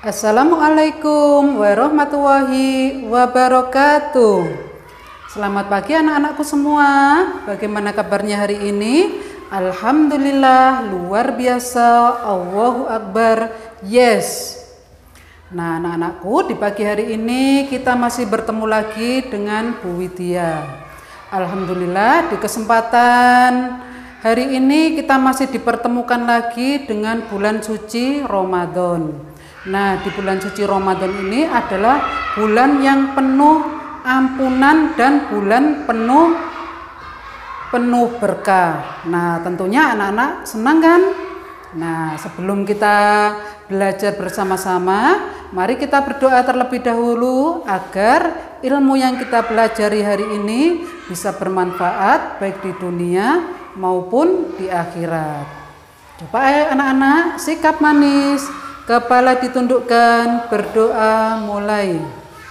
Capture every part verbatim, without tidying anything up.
Assalamualaikum warahmatullahi wabarakatuh. Selamat pagi anak-anakku semua. Bagaimana kabarnya hari ini? Alhamdulillah, luar biasa. Allahu Akbar. Yes. Nah, anak-anakku, di pagi hari ini kita masih bertemu lagi dengan Bu Widya. Alhamdulillah, di kesempatan hari ini kita masih dipertemukan lagi dengan bulan suci Ramadan. Nah, di bulan suci Ramadan ini adalah bulan yang penuh ampunan dan bulan penuh penuh berkah. Nah, tentunya anak-anak senang kan? Nah, sebelum kita belajar bersama-sama, mari kita berdoa terlebih dahulu agar ilmu yang kita pelajari hari ini bisa bermanfaat baik di dunia maupun di akhirat. Coba ayo anak-anak, sikap manis, kepala ditundukkan, berdoa mulai.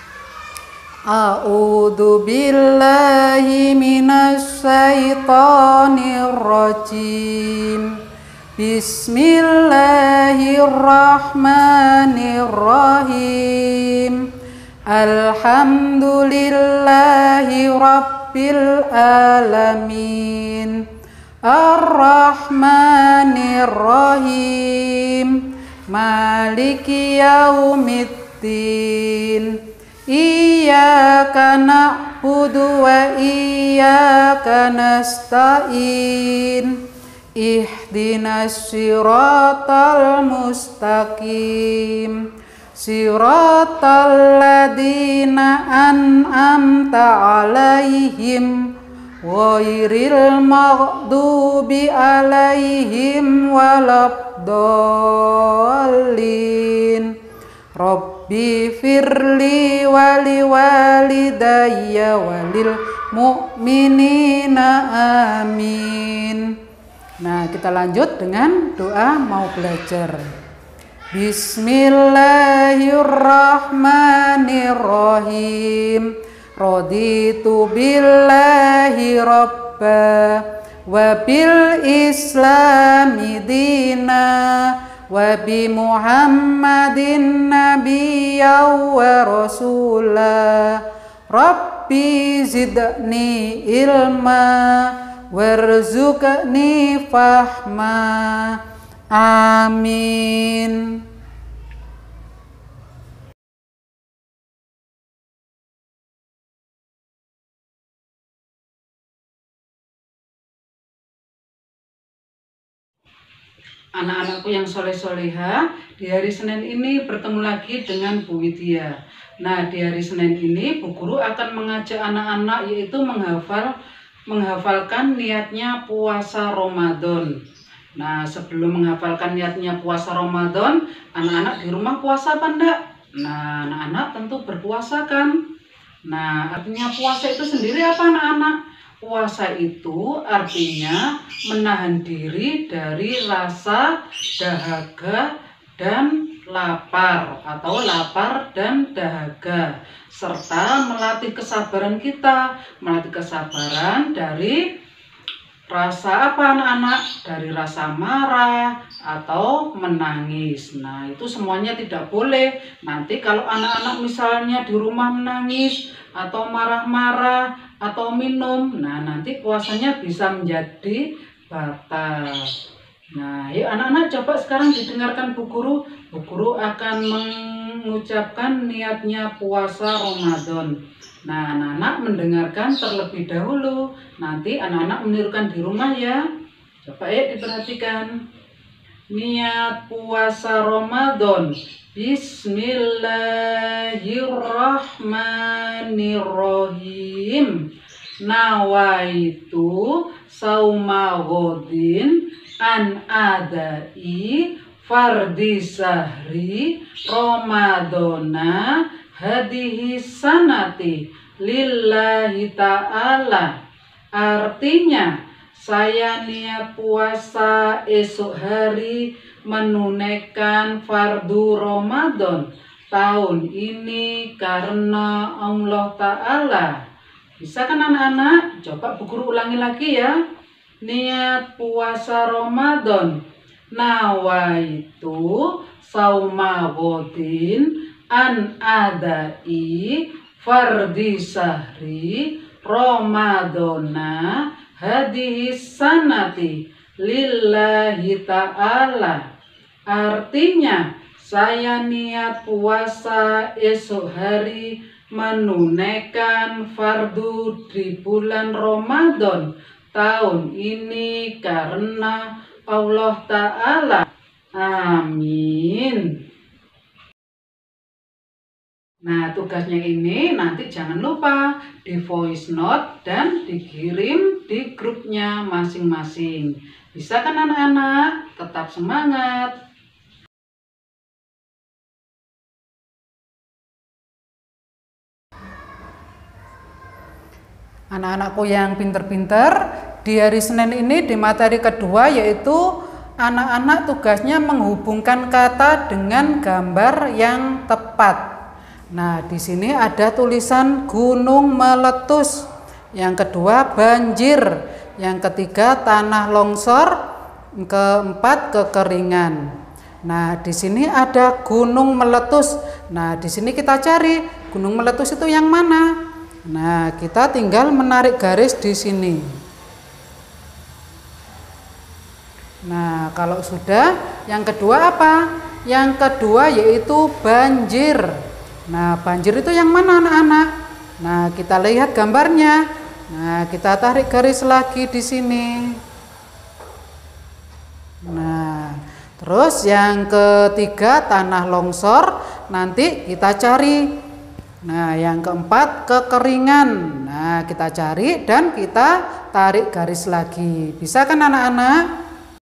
A'udzu billahi minasy syaithanir rajim. Bismillahirrahmanirrahim. Alhamdulillahi rabbil alamin. Ar-Rahmanir-Rahim. Maliki yaumiddin. Iyyaka na'budu wa iyyaka nasta'in. Ihdinas siratal mustaqim. Siratal ladzina an'amta 'alaihim ghairil maghdubi 'alaihim waladdallin. Rabbi firli wali walidayya walil mu'minina amin. Nah, kita lanjut dengan doa mau belajar. Bismillahirrahmanirrahim. Raditu billahi rabba wa bil islami dina wa bi muhammadin nabiyya wa rasula. Rabbi zidni ilma warzuqni fahma. Amin. Anak-anakku yang soleh-soleha, di hari Senin ini bertemu lagi dengan Bu Widya. Nah, di hari Senin ini Bu Guru akan mengajak anak-anak yaitu menghafal menghafalkan niatnya puasa Ramadan. Nah, sebelum menghafalkan niatnya puasa Ramadan, anak-anak di rumah puasa apa enggak? Nah, anak-anak tentu berpuasa kan? Nah, artinya puasa itu sendiri apa anak-anak? Puasa itu artinya menahan diri dari rasa dahaga dan lapar atau lapar dan dahaga, serta melatih kesabaran kita, melatih kesabaran dari rasa apa anak-anak? Dari rasa marah atau menangis. Nah, itu semuanya tidak boleh. Nanti kalau anak-anak misalnya di rumah menangis atau marah-marah atau minum, nah nanti puasanya bisa menjadi batal. Nah, yuk anak-anak coba sekarang didengarkan Bu Guru. Bu Guru akan mengucapkan niatnya puasa Ramadan. Nah, anak-anak mendengarkan terlebih dahulu. Nanti anak-anak menirukan di rumah ya. Coba ya diperhatikan. Niat puasa Ramadan. Bismillahirrahmanirrahim. Nawaitu sauma ghodin an adai fardi sahri Ramadana hadihi sanati lillahi ta'ala. Artinya, saya niat puasa esok hari menunaikan fardu Ramadan tahun ini karena Allah Ta'ala. Bisa kan anak-anak? Coba Bu Guru ulangi lagi ya. Niat puasa Ramadan nawaitu sauma godin an adai fardi sahri Ramadana hadhihi sanati lillahi ta'ala. Artinya, saya niat puasa esok hari menunaikan fardu di bulan Ramadan tahun ini karena Allah Ta'ala. Amin. Nah, tugasnya ini nanti jangan lupa di voice note dan dikirim di grupnya masing-masing. Bisa kan anak-anak? Tetap semangat. Anak-anakku yang pinter-pinter, di hari Senin ini di materi kedua yaitu anak-anak tugasnya menghubungkan kata dengan gambar yang tepat. Nah, di sini ada tulisan gunung meletus, yang kedua banjir, yang ketiga tanah longsor, keempat kekeringan. Nah, di sini ada gunung meletus. Nah, di sini kita cari gunung meletus itu yang mana? Nah, kita tinggal menarik garis di sini. Nah, kalau sudah, yang kedua apa? Yang kedua yaitu banjir. Nah, banjir itu yang mana anak-anak? Nah, kita lihat gambarnya. Nah, kita tarik garis lagi di sini. Nah, terus yang ketiga tanah longsor, nanti kita cari. Nah, yang keempat kekeringan. Nah, kita cari dan kita tarik garis lagi. Bisa kan anak-anak?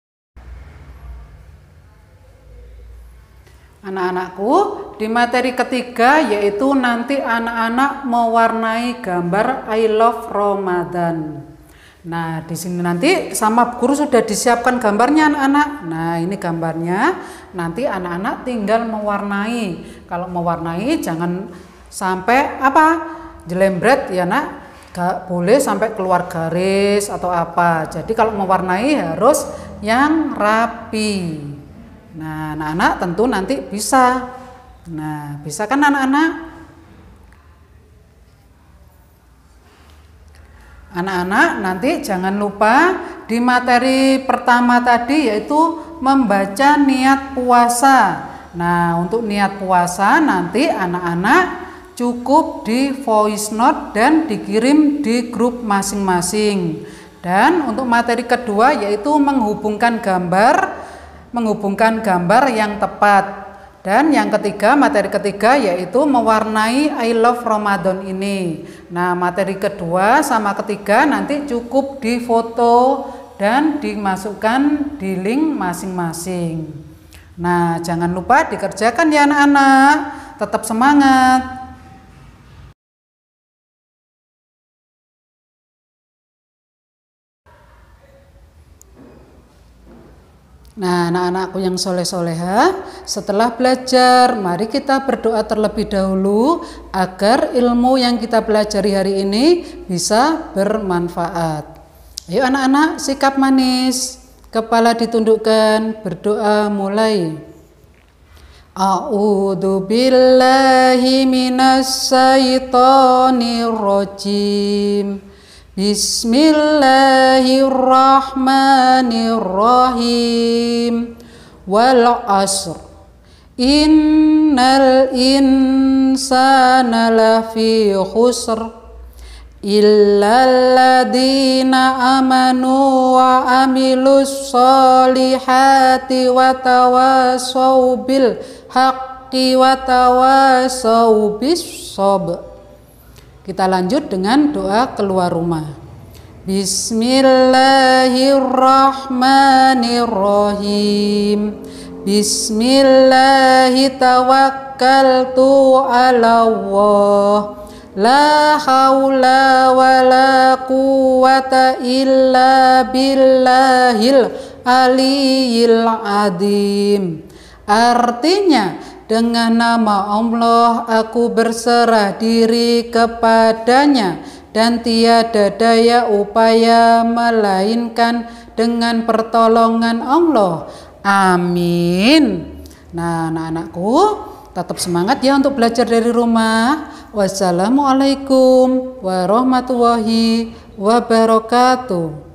Anak-anakku, di materi ketiga yaitu nanti anak-anak mewarnai gambar I love Ramadan. Nah, di sini nanti sama guru sudah disiapkan gambarnya anak-anak. Nah, ini gambarnya. Nanti anak-anak tinggal mewarnai. Kalau mewarnai jangan sampai apa? Jelembret ya, Nak. Gak boleh sampai keluar garis atau apa. Jadi kalau mewarnai harus yang rapi. Nah, anak-anak tentu nanti bisa. Nah, bisa kan anak-anak? Anak-anak nanti jangan lupa di materi pertama tadi yaitu membaca niat puasa. Nah, untuk niat puasa nanti anak-anak cukup di voice note dan dikirim di grup masing-masing. Dan untuk materi kedua yaitu menghubungkan gambar menghubungkan gambar yang tepat. Dan yang ketiga, materi ketiga yaitu mewarnai I love Ramadan ini. Nah, materi kedua sama ketiga nanti cukup difoto dan dimasukkan di link masing-masing. Nah, jangan lupa dikerjakan ya anak-anak. Tetap semangat. Nah, anak-anakku yang soleh-soleha, setelah belajar, mari kita berdoa terlebih dahulu agar ilmu yang kita pelajari hari ini bisa bermanfaat. Ayo anak-anak, sikap manis, kepala ditundukkan, berdoa mulai. A'udzu billahi minas syaitonir rajim. Bismillahirrahmanirrahim. Wal asr innal insana lafi khusr illal ladzina amanu wa amilus solihati wa tawasaw bil haqqi wa tawasaw bis sabr. Kita lanjut dengan doa keluar rumah. Bismillahirrahmanirrahim. Bismillahi tawakkaltu ala Allah. La haula wa la quwata illa billahil aliyil azim. Artinya, dengan nama Allah aku berserah diri kepadanya dan tiada daya upaya melainkan dengan pertolongan Allah. Amin. Nah, anak-anakku, tetap semangat ya untuk belajar dari rumah. Wassalamualaikum warahmatullahi wabarakatuh.